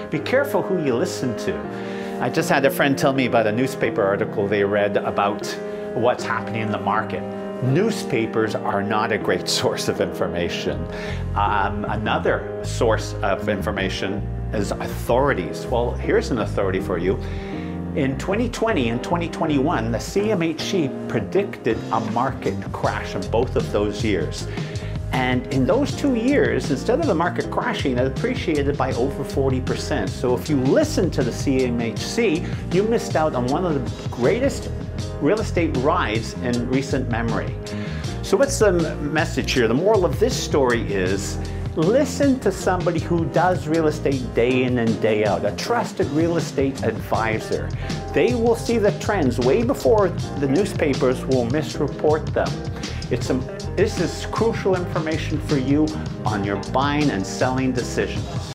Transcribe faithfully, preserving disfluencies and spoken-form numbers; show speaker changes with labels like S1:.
S1: be careful who you listen to. I just had a friend tell me about a newspaper article they read about what's happening in the market. Newspapers are not a great source of information. Um, another source of information is authorities. Well, here's an authority for you. In twenty twenty and twenty twenty-one, the C M H C predicted a market crash in both of those years. And in those two years, instead of the market crashing, it appreciated by over forty percent. So if you listen to the C M H C, you missed out on one of the greatest real estate rides in recent memory. So what's the message here? The moral of this story is, listen to somebody who does real estate day in and day out, a trusted real estate advisor. They will see the trends way before the newspapers will misreport them. It's a, this is crucial information for you on your buying and selling decisions.